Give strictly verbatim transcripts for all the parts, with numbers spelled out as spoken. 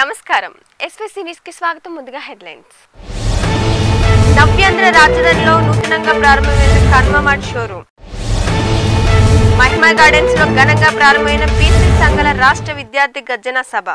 నమస్కారం SVC news కి స్వాగతం ముందుగా హెడ్లైన్స్ నవ్యాంధ్ర రాజధానిలో నూతనంగా ప్రారంభమైన Kanva mart showroom Mahima gardens లో ఘనంగా ప్రారంభమైన బీసీ సంఘాల రాష్ట్ర విద్యార్థి గర్జన సభ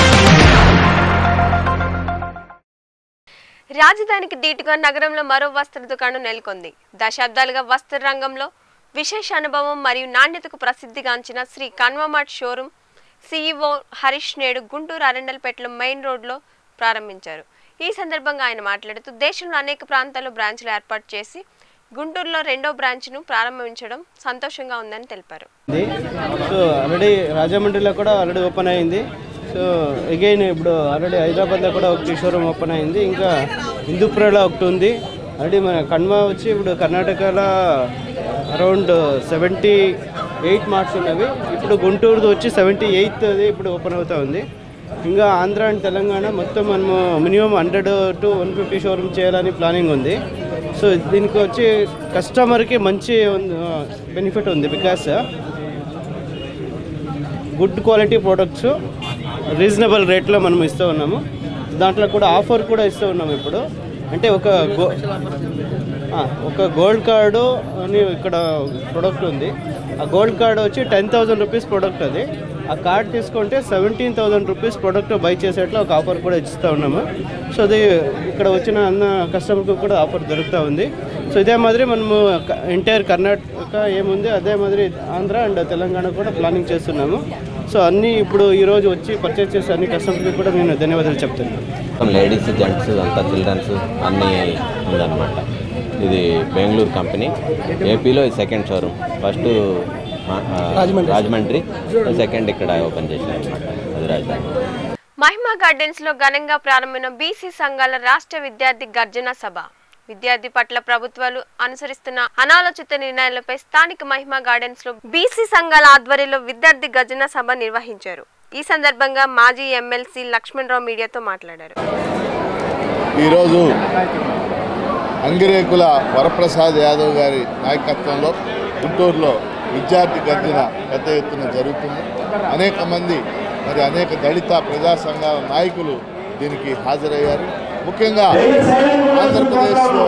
రాజధానికి దీటుగా నగరంలో మరో వస్త్ర దుకాణం నెలకొంది దశాబ్దాలుగా వస్త్ర రంగంలో విశేష అనుభవం మరియు నాణ్యతకు ప్రసిద్ధిగాంచిన Shri Kanva mart showroom CEO Harish నేడు గుంటూరు అరండల్పేటలో మెయిన్ రోడ్లో ప్రారంభించారు. ఈ సందర్భంగా ఆయన మాట్లాడుతూ దేశంలో అనేక ప్రాంతాల్లో బ్రాంచ్లు ఏర్పాటు చేసి గుంటూరులో రెండో బ్రాంచ్ను ప్రారంభించడం సంతోషంగా ఉందని తెలిపారు. సో ఆల్రెడీ రాజమండ్రిలో కూడా ఆల్రెడీ ఓపెన్ అయింది. సో అగైన్ ఇప్పుడు ఆల్రెడీ హైదరాబాద్లో కూడా ఒకటి షోరూమ్ ఓపెన్ అయింది. ఇంకా హిందూపురలో ఒకటి ఉంది. ఆల్రెడీ మన కన్వా వచ్చి ఇప్పుడు కర్ణాటకలో అరౌండ్ సెవెంటీ ఎయిట్ మార్క్స్ ఉన్నవి. ఇప్పుడు గుంటూరుది వచ్చి సెవెంటీ ఎయిత్ అది ఇప్పుడు ఓపెన్ అవుతూ ఉంది. ఇంకా ఆంధ్ర అండ్ తెలంగాణ మొత్తం మనము minimum hundred to one fifty showroom చేయాలని ప్లానింగ్ ఉంది. సో దీనికి వచ్చి కస్టమర్కి మంచి బెనిఫిట్ ఉంది. Because good quality products reasonable రేట్లో మనం ఇస్తూ ఉన్నాము. దాంట్లో కూడా ఆఫర్ కూడా ఇస్తూ ఉన్నాము. ఇప్పుడు అంటే ఒక గో ఒక గోల్డ్ కార్డు అని ఇక్కడ ప్రోడక్ట్ ఉంది. ఆ గోల్డ్ కార్డు వచ్చి టెన్ థౌజండ్ రూపీస్ ప్రోడక్ట్. అది ఆ కార్డ్ తీసుకుంటే seventeen thousand rupees product buy చేసేట్లో ఒక ఆఫర్ కూడా ఇస్తూ ఉన్నాము. సో అది ఇక్కడ వచ్చిన అన్న కస్టమర్కి కూడా ఆఫర్ దొరుకుతూ ఉంది. సో ఇదే మాదిరి మనము ఎంటైర్ కర్ణాటక ఏముంది అదే మాదిరి ఆంధ్ర అండ్ తెలంగాణ కూడా ప్లానింగ్ చేస్తున్నాము. సో అన్నీ ఇప్పుడు ఈరోజు వచ్చి పర్చేస్ చేసే అన్ని కస్టమర్కి కూడా నేను ధన్యవాదాలు చెప్తున్నాను. లేడీస్ జెంట్స్ అంతా చిల్డ్రన్స్ అన్నీ ఉందన్నమాట. ఇది బెంగళూరు కంపెనీ. ఏపీలో ఈ second showroom. First Rajahmundry, second ఇక్కడ ఓపెన్ చేశారు అనమాట. అది రాజధాని. మహిమా గార్డెన్స్ లో ఘనంగా ప్రారంభమైన బీసీ సంఘాల రాష్ట్ర విద్యార్థి గర్జన సభ విద్యార్థి పట్ల ప్రభుత్వాలు అనుసరిస్తున్న అనాలోచిత నిర్ణయాలపై స్థానిక మహిమా గార్డెన్స్ లో బీసీ సంఘాల ఆధ్వర్యంలో విద్యార్థి గర్జన సభ నిర్వహించారు. ఈ సందర్భంగా మాజీ ఎమ్మెల్సీ లక్ష్మణరావు మీడియాతో మాట్లాడారు. ఈరోజు అంగిరేకుల వరప్రసాద్ యాదవ్ గారి నాయకత్వంలో గుంటూరులో విద్యార్థి గర్జన పెద్ద ఎత్తున జరుగుతుంది. అనేక మంది మరి అనేక దళిత ప్రజా సంఘాల నాయకులు దీనికి హాజరయ్యారు. ముఖ్యంగా ఆంధ్రప్రదేశ్లో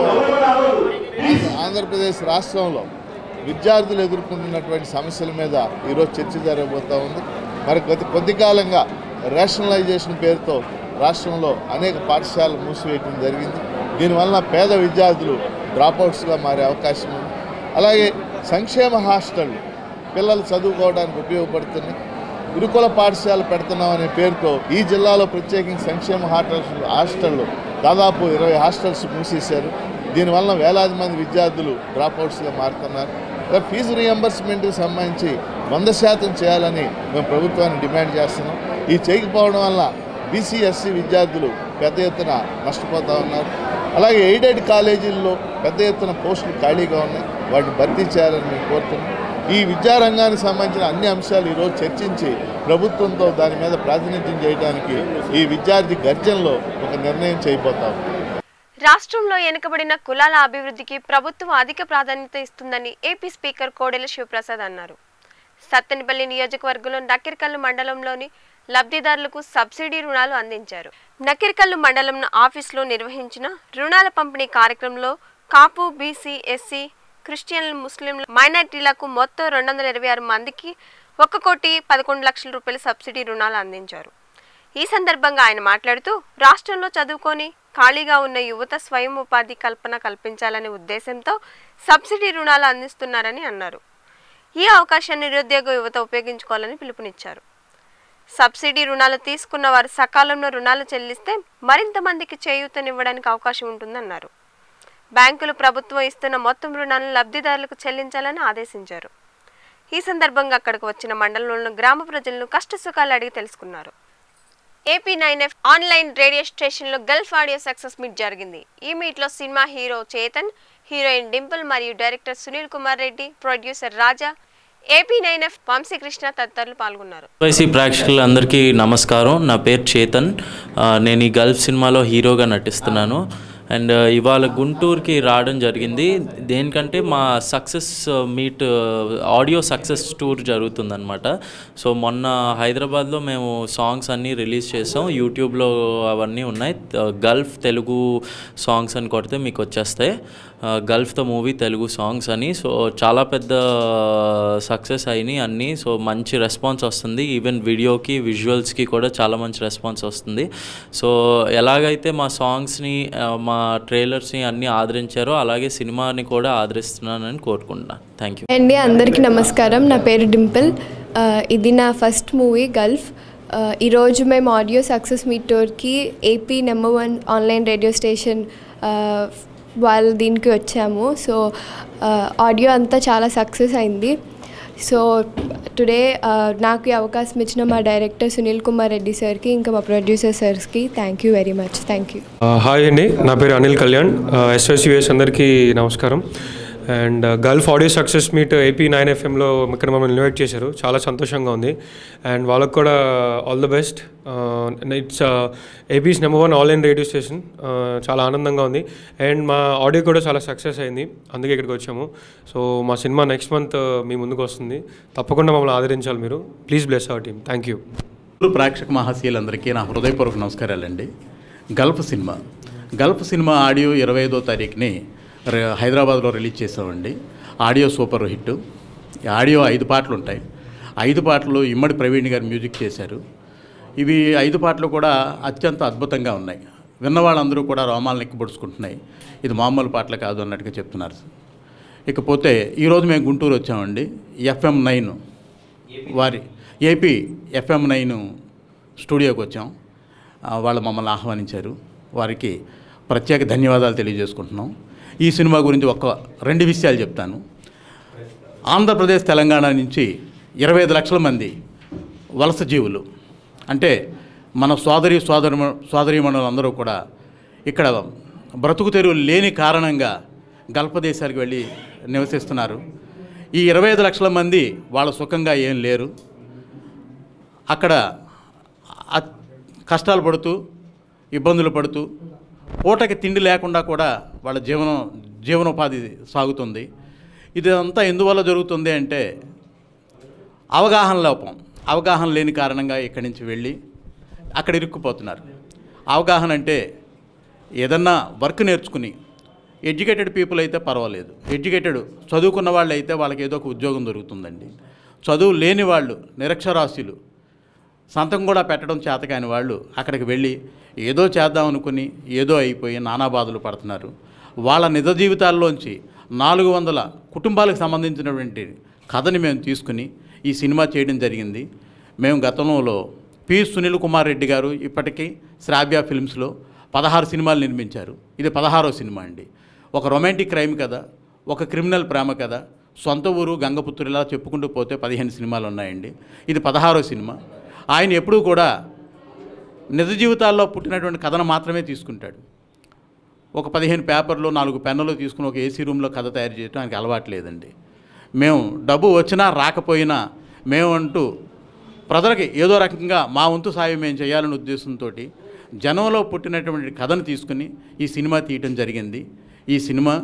ఆంధ్రప్రదేశ్ రాష్ట్రంలో విద్యార్థులు ఎదుర్కొంటున్నటువంటి సమస్యల మీద ఈరోజు చర్చ జరగబోతూ ఉంది. మరి కొద్ది కొద్ది కాలంగా రేషనలైజేషన్ పేరుతో రాష్ట్రంలో అనేక పాఠశాలలు మూసివేయడం జరిగింది. దీనివల్ల పేద విద్యార్థులు డ్రాప్అవుట్స్గా మారే అవకాశం ఉంది. అలాగే సంక్షేమ హాస్టళ్ళు పిల్లలు చదువుకోవడానికి ఉపయోగపడుతున్నాయి. గురుకుల పాఠశాల పెడుతున్నాం అనే పేరుతో ఈ జిల్లాలో ప్రత్యేకించి సంక్షేమ హాస్టల్స్ హాస్టళ్ళు దాదాపు ఇరవై హాస్టల్స్ మూసేశారు. దీనివల్ల వేలాది మంది విద్యార్థులు డ్రాప్అవుట్స్గా మారుతున్నారు. ఫీజు రియంబర్స్మెంట్కి సంబంధించి వంద శాతం చేయాలని మేము ప్రభుత్వాన్ని డిమాండ్ చేస్తున్నాం. ఈ చేయకపోవడం వల్ల బీసీ ఎస్సీ విద్యార్థులు పెద్ద ఎత్తున నష్టపోతూ ఉన్నారు. అలాగే ఎయిడెడ్ కాలేజీల్లో పెద్ద ఎత్తున పోస్టులు ఖాళీగా ఉన్నాయి. వాటిని భర్తీ చేయాలని మేము కోరుతున్నాం. ఈ విద్యారంగానికి సంబంధించిన అన్ని అంశాలు ఈరోజు చర్చించి ప్రభుత్వంతో దాని మీద ప్రాతినిధ్యం చేయడానికి ఈ విద్యార్థి గర్జనలో ఒక నిర్ణయం చేయబోతాం. రాష్ట్రంలో వెనుకబడిన కులాల అభివృద్ధికి ప్రభుత్వం అధిక ప్రాధాన్యత ఇస్తుందని ఏపీ స్పీకర్ కోడెల శివప్రసాద్ అన్నారు. సత్తెనపల్లి నియోజకవర్గంలో నకిరికల్లు మండలంలోని లబ్ధిదారులకు సబ్సిడీ రుణాలు అందించారు. నకిరికల్లు మండలం ఆఫీసులో నిర్వహించిన రుణాల పంపిణీ కార్యక్రమంలో కాపు, బీసీ, ఎస్సీ, క్రిస్టియన్లు, ముస్లింలు, మైనార్టీలకు మొత్తం రెండు వందల ఇరవై ఆరు మందికి ఒక కోటి పదకొండు లక్షల రూపాయల సబ్సిడీ రుణాలు అందించారు. ఈ సందర్భంగా ఆయన మాట్లాడుతూ రాష్ట్రంలో చదువుకొని ఖాళీగా ఉన్న యువత స్వయం ఉపాధి కల్పన కల్పించాలనే ఉద్దేశంతో సబ్సిడీ రుణాలు అందిస్తున్నారని అన్నారు. ఈ అవకాశాన్ని నిరుద్యోగ యువత ఉపయోగించుకోవాలని పిలుపునిచ్చారు. సబ్సిడీ రుణాలు తీసుకున్న వారు సకాలంలో రుణాలు చెల్లిస్తే మరింత మందికి చేయూతనివ్వడానికి అవకాశం ఉంటుందన్నారు. బ్యాంకులు ప్రభుత్వం ఇస్తున్న మొత్తం రుణాలను లబ్ధిదారులకు చెల్లించాలని ఆదేశించారు. ఈ సందర్భంగా అక్కడికి వచ్చిన మండలంలోని గ్రామ ప్రజలను కష్టసుఖాలు అడిగి తెలుసుకున్నారు. AP nine F online radio స్టేషన్లో గల్ఫ్ ఆడియో సక్సెస్ మీట్ జరిగింది. ఈ మీట్లో cinema hero Chetan, heroine Dimple మరియు director Sunil Kumar Reddy, producer Raja, AP nine F Vamsikrishna తదితరులు పాల్గొన్నారు. వైసీ ప్రేక్షకులందరికీ నమస్కారం. నా పేరు చేతన్. నేను ఈ గల్ఫ్ సినిమాలో హీరోగా నటిస్తున్నాను. అండ్ ఇవాళ గుంటూరుకి రావడం జరిగింది. దేనికంటే మా success meet audio success tour జరుగుతుందన్నమాట. సో మొన్న హైదరాబాద్లో మేము సాంగ్స్ అన్నీ రిలీజ్ చేసాం, యూట్యూబ్లో అవన్నీ ఉన్నాయి. గల్ఫ్ తెలుగు సాంగ్స్ అని కొడితే మీకు వచ్చేస్తాయి, Gulf the movie Telugu songs అని. సో చాలా పెద్ద సక్సెస్ అయినాయి అన్నీ. సో మంచి రెస్పాన్స్ వస్తుంది, ఈవెన్ వీడియోకి విజువల్స్కి కూడా చాలా మంచి రెస్పాన్స్ వస్తుంది. సో ఎలాగైతే మా సాంగ్స్ని మా ట్రైలర్స్ని అన్నీ ఆదరించారో అలాగే సినిమాని కూడా ఆదరిస్తున్నానని కోరుకుంటున్నాను. థ్యాంక్ యూ అండి. అందరికీ నమస్కారం. నా పేరు డింపుల్. ఇది నా ఫస్ట్ మూవీ గల్ఫ్. ఈరోజు మేము ఆడియో సక్సెస్ మీట్ టూర్కి AP number one online radio station వాళ్ళు దీనికి వచ్చాము. సో ఆడియో అంతా చాలా సక్సెస్ అయింది. సో టుడే నాకు ఈ అవకాశం ఇచ్చిన మా డైరెక్టర్ సునీల్ కుమార్ రెడ్డి సార్కి, ఇంకా మా ప్రొడ్యూసర్ సార్స్కి thank you very much. Thank you. Hi అండి, నా పేరు అనిల్ కళ్యాణ్. ఎస్ఎస్యుఎస్ అందరికీ నమస్కారం. And Gulf audio success meet AP nine ఎఫ్ఎంలో ఇక్కడ మమ్మల్ని ఇన్వైట్ చేశారు, చాలా సంతోషంగా ఉంది. అండ్ వాళ్ళకు కూడా all the best. It's AP's number one online radio station, చాలా ఆనందంగా ఉంది. అండ్ మా ఆడియో కూడా చాలా సక్సెస్ అయింది, అందుకే ఇక్కడికి వచ్చాము. సో మా సినిమా నెక్స్ట్ మంత్ మీ ముందుకు వస్తుంది, తప్పకుండా మమ్మల్ని ఆదరించాలి మీరు. Please bless our team. Thank you. ప్రేక్షక మహాశీలందరికీ నా హృదయపూర్వక నమస్కారాలండి. Gulf cinema Gulf cinema audio ఇరవై ఐదో తారీఖుని హైదరాబాద్లో రిలీజ్ చేసామండి. Audio super hit. ఆడియో ఐదు పాటలు ఉంటాయి. ఐదు పాటలు ఇమ్మడి ప్రవీణ్ గారు మ్యూజిక్ చేశారు. ఇవి ఐదు పాటలు కూడా అత్యంత అద్భుతంగా ఉన్నాయి. విన్నవాళ్ళందరూ కూడా రోమాలను ఎక్కిపొడుచుకుంటున్నాయి. ఇది మామూలు పాటలు కాదు అన్నట్టుగా చెప్తున్నారు. ఇకపోతే ఈరోజు మేము గుంటూరు వచ్చామండి. ఎఫ్ఎం నైన్ వారి ఏపీ ఎఫ్ఎం నైన్ స్టూడియోకి వచ్చాం. వాళ్ళు మమ్మల్ని ఆహ్వానించారు, వారికి ప్రత్యేక ధన్యవాదాలు తెలియజేసుకుంటున్నాం. ఈ సినిమా గురించి ఒక రెండు విషయాలు చెప్తాను. ఆంధ్రప్రదేశ్ తెలంగాణ నుంచి ఇరవై ఐదు లక్షల మంది వలస జీవులు, అంటే మన సోదరి సోదరి సోదరీమణులందరూ కూడా ఇక్కడ బ్రతుకు తెరువు లేని కారణంగా గల్ఫ్ దేశాలకు వెళ్ళి నివసిస్తున్నారు. ఈ ఇరవై ఐదు లక్షల మంది వాళ్ళ సుఖంగా ఏం లేరు. అక్కడ కష్టాలు పడుతూ ఇబ్బందులు పడుతూ పూటకి తిండి లేకుండా కూడా వాళ్ళ జీవనం జీవనోపాధి సాగుతుంది. ఇదంతా ఎందువల్ల జరుగుతుంది అంటే అవగాహన లోపం. అవగాహన లేని కారణంగా ఇక్కడి నుంచి వెళ్ళి అక్కడ ఇరుక్కుపోతున్నారు. అవగాహన అంటే ఏదన్నా వర్క్ నేర్చుకుని ఎడ్యుకేటెడ్ పీపుల్ అయితే పర్వాలేదు, ఎడ్యుకేటెడ్ చదువుకున్న వాళ్ళు అయితే వాళ్ళకి ఏదో ఒక ఉద్యోగం దొరుకుతుందండి. చదువు లేని వాళ్ళు, నిరక్షరాస్యులు, సంతకం కూడా పెట్టడం చేతకాని వాళ్ళు అక్కడికి వెళ్ళి ఏదో చేద్దాం అనుకుని ఏదో అయిపోయి నానా బాధలు పడుతున్నారు. వాళ్ళ నిజ జీవితాల్లోంచి నాలుగు వందల కుటుంబాలకు సంబంధించినటువంటి కథని మేము తీసుకుని ఈ సినిమా చేయడం జరిగింది. మేము గతంలో పి సునీల్ కుమార్ రెడ్డి గారు ఇప్పటికీ శ్రావ్య ఫిల్మ్స్లో పదహారు సినిమాలు నిర్మించారు. ఇది పదహారో సినిమా అండి. ఒక రొమాంటిక్ క్రైమ్ కథ, ఒక క్రిమినల్ ప్రేమ కథ, సొంత ఊరు, గంగపుత్రులు, ఇలా చెప్పుకుంటూ పోతే పదిహేను సినిమాలు ఉన్నాయండి. ఇది పదహారో సినిమా. ఆయన ఎప్పుడూ కూడా నిజ జీవితాల్లో పుట్టినటువంటి కథను మాత్రమే తీసుకుంటాడు. ఒక పదిహేను పేపర్లు, నాలుగు పెన్నులు తీసుకుని ఒక ఏసీ రూమ్లో కథ తయారు చేయడం ఆయనకి అలవాటు లేదండి. మేము డబ్బు వచ్చినా రాకపోయినా మేము అంటూ ప్రజలకి ఏదో రకంగా మా వంతు సాయం మేము చేయాలనే ఉద్దేశంతో జనంలో పుట్టినటువంటి కథను తీసుకుని ఈ సినిమా తీయటం జరిగింది. ఈ సినిమా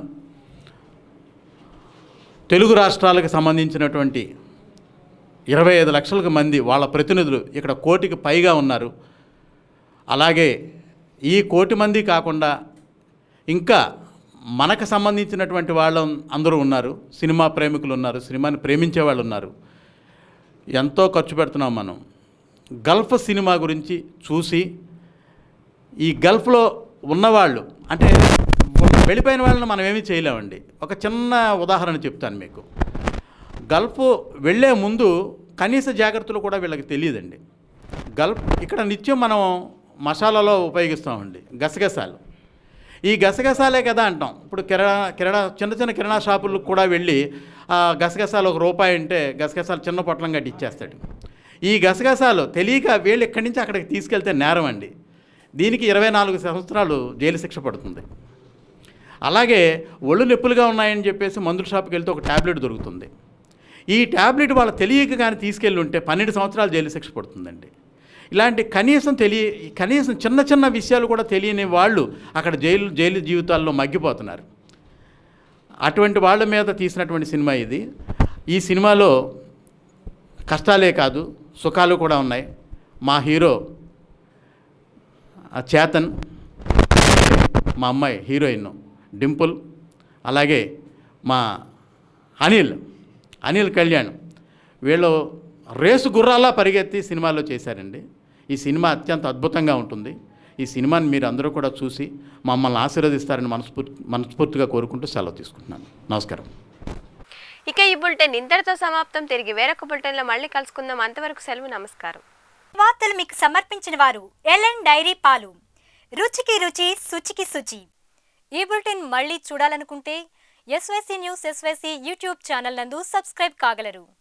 తెలుగు రాష్ట్రాలకు సంబంధించినటువంటి ఇరవై ఐదు లక్షలకు మంది వాళ్ళ ప్రతినిధులు ఇక్కడ కోటికి పైగా ఉన్నారు. అలాగే ఈ కోటి మంది కాకుండా ఇంకా మనకు సంబంధించినటువంటి వాళ్ళు అందరూ ఉన్నారు. సినిమా ప్రేమికులు ఉన్నారు, సినిమాని ప్రేమించే వాళ్ళు ఉన్నారు. ఎంతో ఖర్చు పెడుతున్నాం మనం. గల్ఫ్ సినిమా గురించి చూసి ఈ గల్ఫ్లో ఉన్నవాళ్ళు, అంటే వెళ్ళిపోయిన వాళ్ళని మనం ఏమీ చేయలేమండి. ఒక చిన్న ఉదాహరణ చెప్తాను మీకు. గల్ఫ్ వెళ్ళే ముందు కనీస జాగ్రత్తలు కూడా వీళ్ళకి తెలియదండి. గల్ఫ్ ఇక్కడ నిత్యం మనం మసాలాలో ఉపయోగిస్తామండి గసగసాలు. ఈ గసగసాలే కదా అంటాం. ఇప్పుడు కిరాణా కిరాణా చిన్న చిన్న కిరాణా షాపులకు కూడా వెళ్ళి గసగసాలు ఒక రూపాయి అంటే గసగసాలు చిన్న పొట్లం గట్టి ఇచ్చేస్తాడు. ఈ గసగసాలు తెలియక వీళ్ళు ఇక్కడి నుంచి అక్కడికి తీసుకెళ్తే నేరం అండి. దీనికి ఇరవై నాలుగు సంవత్సరాలు జైలు శిక్ష పడుతుంది. అలాగే ఒళ్ళు నొప్పులుగా ఉన్నాయని చెప్పేసి మందుల షాప్కి వెళ్తే ఒక ట్యాబ్లెట్ దొరుకుతుంది. ఈ ట్యాబ్లెట్ వాళ్ళు తెలియక కానీ తీసుకెళ్ళి ఉంటే పన్నెండు సంవత్సరాలు జైలు శిక్ష పడుతుందండి. ఇలాంటి కనీసం తెలియ కనీసం చిన్న చిన్న విషయాలు కూడా తెలియని వాళ్ళు అక్కడ జైలు జైలు జీవితాల్లో మగ్గిపోతున్నారు. అటువంటి వాళ్ళ మీద తీసినటువంటి సినిమా ఇది. ఈ సినిమాలో కష్టాలే కాదు సుఖాలు కూడా ఉన్నాయి. మా హీరో చేతన్, మా అమ్మాయి హీరోయిన్ డింపుల్, అలాగే మా అనిల్ అనిల్ కళ్యాణ్, వీళ్ళు రేసు గుర్రాలా పరిగెత్తి సినిమాలో చేశారండి. ఈ సినిమా అత్యంత అద్భుతంగా ఉంటుంది. ఈ సినిమాని మీరు అందరూ కూడా చూసి మమ్మల్ని ఆశీర్వదిస్తారని మనస్ఫూర్తి మనస్ఫూర్తిగా కోరుకుంటూ సెలవు తీసుకుంటున్నాను. నమస్కారం. ఇక ఈ బులెటిన్ ఇంతటితో సమాప్తం. తిరిగి వేరొక బులెటిన్లో మళ్ళీ కలుసుకుందాం. అంతవరకు సెలవు. నమస్కారం. వార్తలు మీకు సమర్పించిన వారు ఎల్ఎన్ డైరీ పాలు, రుచికి రుచి, శుచికి శుచి. ఈ బులెటిన్ మళ్ళీ చూడాలనుకుంటే SYC news SYC YouTube channel నందు సబ్స్క్రైబ్ కాగలరు.